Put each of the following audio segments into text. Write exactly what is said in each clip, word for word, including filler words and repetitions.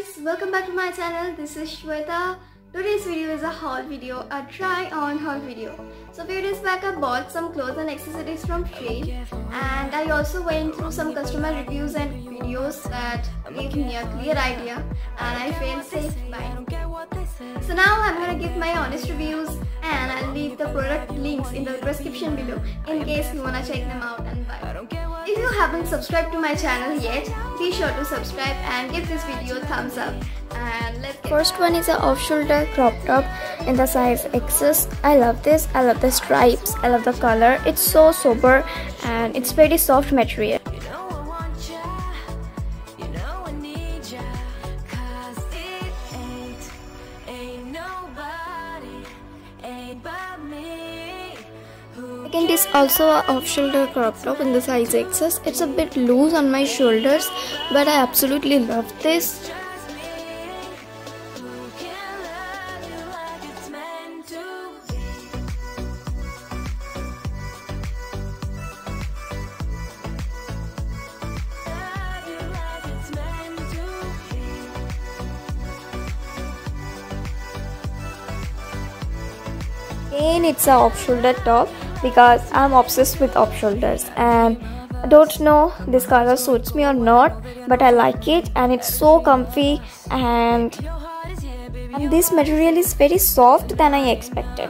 guys, welcome back to my channel. This is Shweta. Today's video is a haul video, a try on haul video. So a few days back I bought some clothes and accessories from Shein, and I also went through some customer reviews and videos that gave me a clear idea, and I felt safe buying. So now I'm gonna give my honest reviews, and I'll leave the product links in the description below in case you wanna check them out and buy. If you haven't subscribed to my channel yet, be sure to subscribe and give this video a thumbs up. And let's get First one is a off-shoulder crop top in the size X S. I love this. I love the stripes. I love the color. It's so sober and it's very soft material. Second is also a off-shoulder crop top in the size X S. It's a bit loose on my shoulders, but I absolutely love this. Again, it's a off-shoulder top because I'm obsessed with off-shoulders, and I don't know this color suits me or not, but I like it and it's so comfy, and, and this material is very soft than I expected.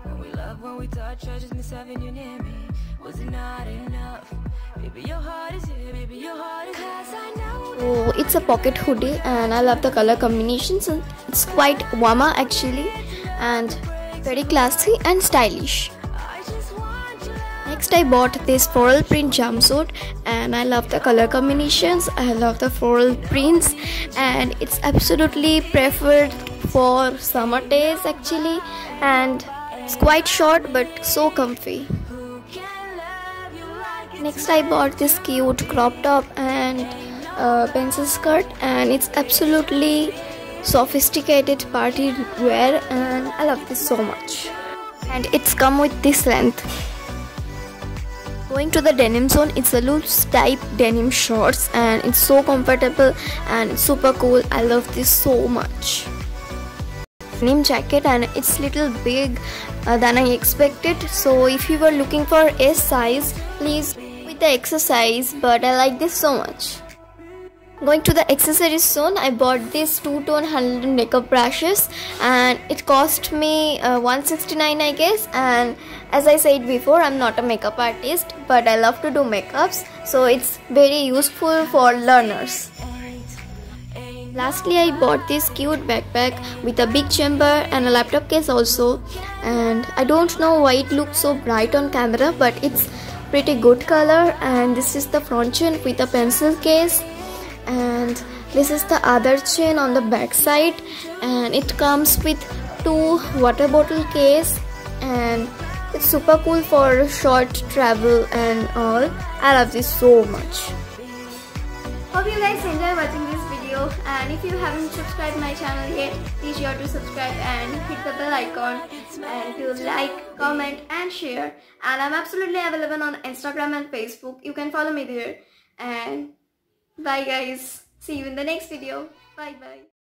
Oh, it's a pocket hoodie and I love the color combinations. It's quite warmer actually and very classy and stylish. Next I bought this floral print jumpsuit and I love the color combinations. I love the floral prints and it's absolutely preferred for summer days actually, and it's quite short but so comfy. Next I bought this cute crop top and uh, pencil skirt, and it's absolutely sophisticated party wear and I love this so much, and it's come with this length. Going to the denim zone, it's a loose type denim shorts and it's so comfortable and it's super cool. I love this so much. Denim jacket and it's little big uh, than I expected, so if you were looking for S size, please with the extra size, but I like this so much. Going to the accessories zone, I bought this two-tone handled makeup brushes and it cost me uh, one sixty-nine I guess, and as I said before, I'm not a makeup artist but I love to do makeups, so it's very useful for learners. Lastly, I bought this cute backpack with a big chamber and a laptop case also, and I don't know why it looks so bright on camera, but it's pretty good color. And this is the front chain with a pencil case, and this is the other chain on the back side, and it comes with two water bottle case, and it's super cool for short travel and all. I love this so much. Hope you guys enjoy watching this video, and if you haven't subscribed my channel yet, be sure to subscribe and hit the bell icon and to like, comment and share. And I'm absolutely available on Instagram and Facebook. You can follow me there. And bye guys. See you in the next video. Bye bye.